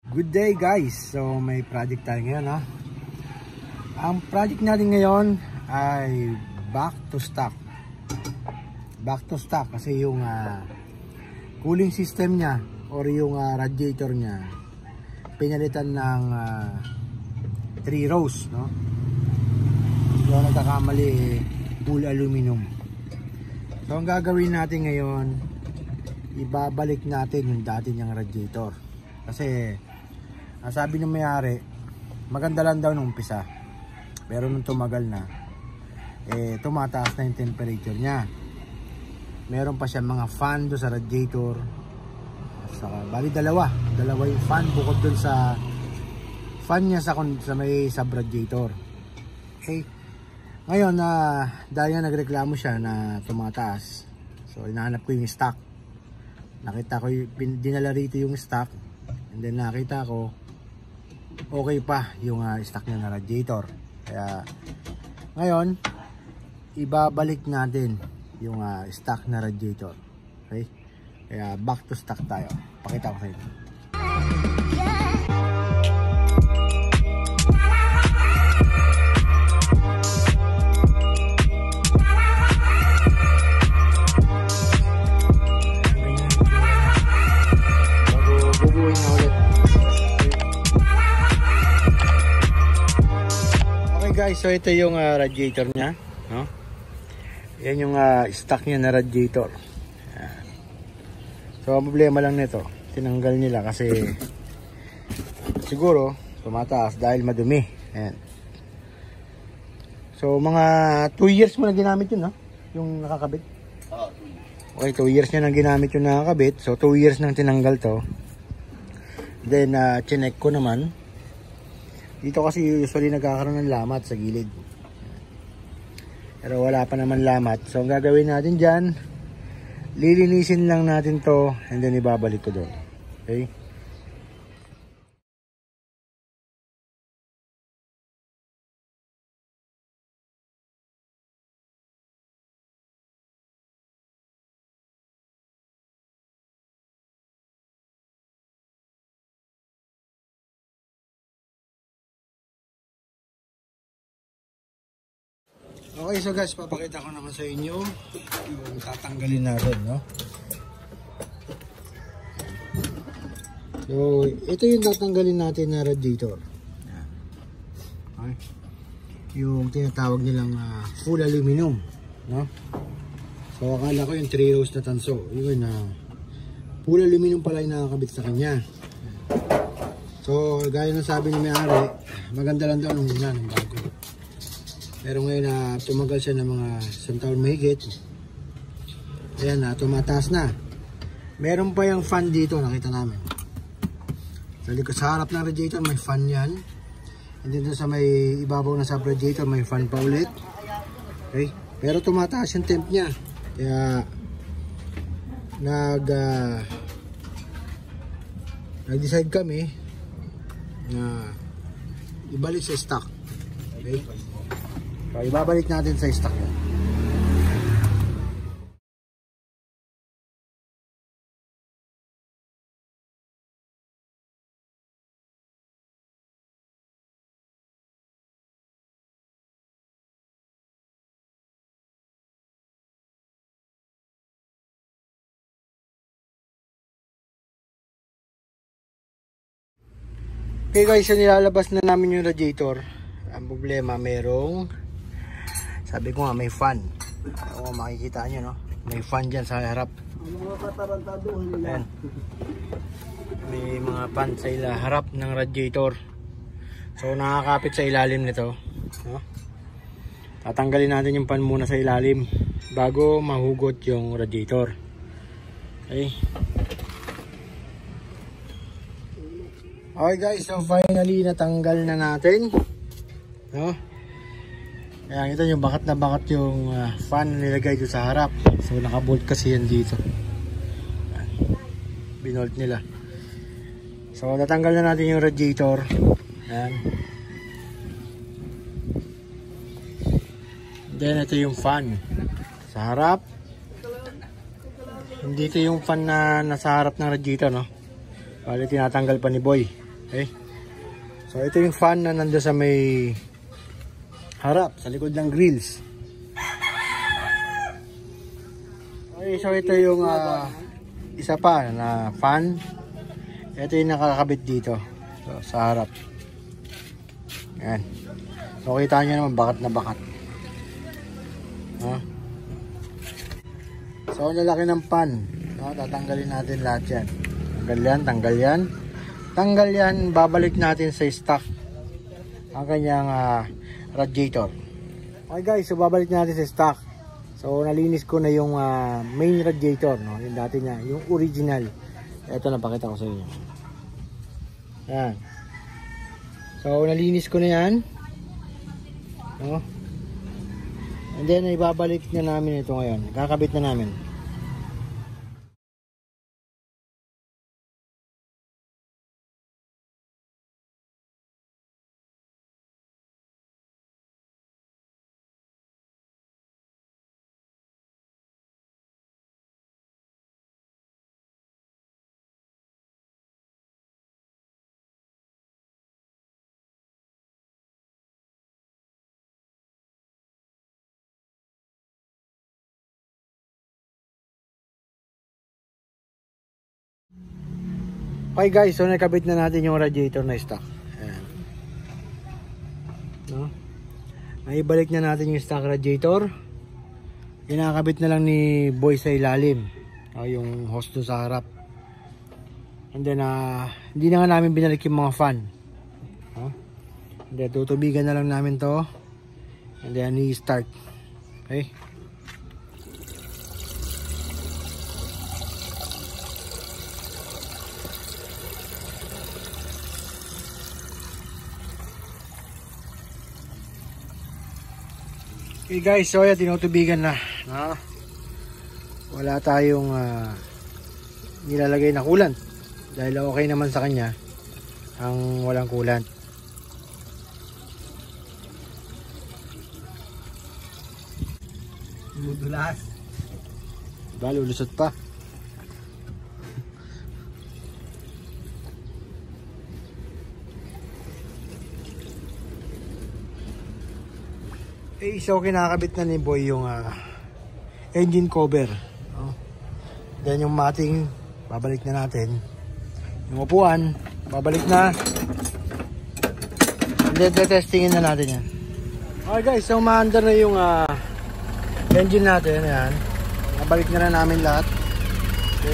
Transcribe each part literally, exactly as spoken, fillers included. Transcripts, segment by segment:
Good day guys! So may project tayo ngayon ha. Ang project natin ngayon ay back to stock. Back to stock kasi yung uh, cooling system nya or yung uh, radiator nya pinalitan ng uh, three rows, no? So nagkakamali, full aluminum. So ang gagawin natin ngayon, ibabalik natin yung dati niyang radiator. Kasi ang sabi ng may-ari, maganda lang daw nung umpisa. Pero nung tumagal na, eh tumataas na yung temperature niya. Meron pa siya mga fan do sa radiator. Saka, bali dalawa. Dalawa yung fan bukod dun sa fan niya sa, sa may sub-radiator. Okay. Ngayon, na uh, dahil nga nagreklamo siya na tumataas. So, inahanap ko yung stock. Nakita ko, yung, dinala rito yung stock. And then nakita ko, okay pa yung uh, stock niya na radiator. Kaya ngayon ibabalik natin yung uh, stock na radiator. Okay? Kaya back to stock tayo. Pakita ko sa inyo. Guys, so ito yung uh, radiator niya, no? Yan yung uh, stock niya na radiator. Yan. So ang problema lang nito, tinanggal nila kasi siguro tumataas dahil madumi. Ayan. So mga two years mo na ginamit yun, no? Yung nakakabit. Okay, two years niya nang ginamit yung nakakabit. So two years nang tinanggal to. Then uh, chinek ko naman. Dito kasi usually nagkakaroon ng lamat sa gilid. Pero wala pa naman lamat. So ang gagawin natin dyan, lilinisin lang natin to and then ibabalik ko doon. Okay? Okay, so guys, papakita ko naman sa inyo yung tatanggalin natin, no? So, ito yung tatanggalin natin na radiator. Okay. Yung tinatawag nilang uh, full aluminum, no? So, akala ko yung three rows na tanso. Yun na uh, full aluminum pala yung nakakabit sa kanya. So, gaya ng sabi ni may-ari, maganda lang daw nung una, ng bago. Pero ngayon na uh, tumagal siya ng mga isang taon mahigit. Ayan na, uh, tumataas na. Meron pa yung fan dito, nakita namin. Sa likod, sa harap ng radiator may fan yan. And then sa may ibabaw na sub radiator may fan pa ulit. Okay? Pero tumataas yung temp niya. Kaya nag uh, nag-decide kami na ibalik sa stock. Okay? So, ibabalik natin sa stock yan. Okay guys, so nilalabas na namin yung radiator. Ang problema, merong sabi ko nga may fan. Oo, makikita nyo, no? May fan dyan sa harap. Ayan. May mga fan sa ila, harap ng radiator. So nakakapit sa ilalim nito, no? Tatanggalin natin yung fan muna sa ilalim bago mahugot yung radiator. Okay. Okay guys, so finally natanggal na natin, no? Ayan, ito yung bakat na bakat yung uh, fan nilagay dito sa harap. So nakabolt kasi yan dito. Ayan. Binolt nila. So natanggal na natin yung radiator. Ayan. Then ito yung fan sa harap. Hindi ito yung fan na nasa harap ng radiator, no? Bali tinatanggal pa ni Boy. Okay. So ito yung fan na nandoon sa may harap, sa likod ng grills. Okay, so ito yung uh, isa pa na fan. Ito yung nakakabit dito. So, sa harap. Yan. So kita nyo naman bakat na bakat. Huh? So ang lalaki ng fan. So, tatanggalin natin lahat yan. Tanggal yan, tanggal yan. Tanggal yan, babalik natin sa stock ang kanyang uh, radiator. Okay guys, so babalik natin sa stock. So nalinis ko na yung uh, main radiator, no? Yung dati niya, yung original. Ito napakita ko sa inyo. Yan. So nalinis ko na yan. No? And then ibabalik na namin ito ngayon. Kakabit na namin. Okay guys, so nakabit na natin yung radiator na stock. Ayan. No? Naibalik na natin yung stock radiator. Kinakabit na lang ni Boy sa ilalim. O, yung hose dun sa harap. And then, uh, hindi na nga namin binalik yung mga fan. No? And then, tutubigan na lang namin to. And then, i-start. Okay? Okay guys, so ayan, tinutubigan na, no? Wala tayong uh, nilalagay na coolant dahil okay naman sa kanya ang walang coolant. Mudulas. Diba, lulusot pa. Eh, so kinakabit na ni Boy yung uh, engine cover, no? Then yung mating babalik na natin. Yung upuan babalik na. And then testingin na natin yan. Okay guys, so ma-under na yung uh, engine natin. Ayan. Nabalik na na namin lahat. Okay.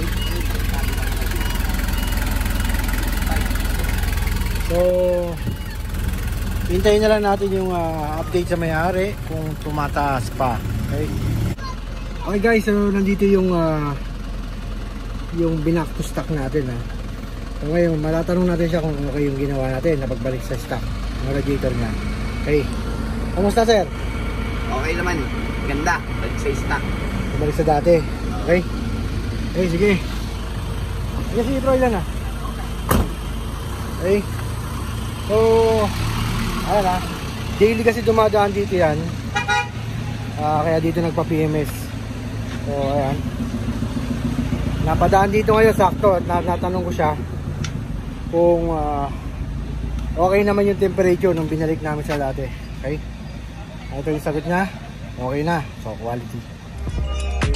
So hintayin na lang natin yung uh, update sa may-ari kung tumataas pa. Okay. Okay guys, so nandito yung uh, yung binak to stock natin, ha. So ngayon, matatanong natin siya kung okay yung ginawa natin na pagbalik sa stock ng radiator niya. Okay. Kumusta sir? Okay naman. Ganda. Balik sa stock. Balik sa dati. Okay. Okay, sige. Sige, sige, Troy lang, ha. Okay. So ayan, ha, daily kasi dumadaan dito yan, uh, kaya dito nagpa-P M S. So ayan, napadaan dito ngayon sakto at natanong ko siya kung uh, okay naman yung temperature nung binalik namin sa dati. Okay, ito yung sagot niya, okay na. So quality. Okay.